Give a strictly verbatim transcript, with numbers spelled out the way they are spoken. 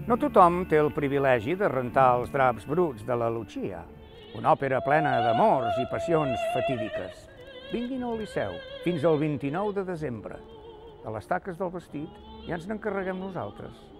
No tothom té el privilegi de rentar els draps bruts de la Lucia, una òpera plena d'amors i passions fatídiques. Vinguin al Liceu fins al vint-i-nou de desembre. De les taques del vestit ja ens n'encarreguem nosaltres.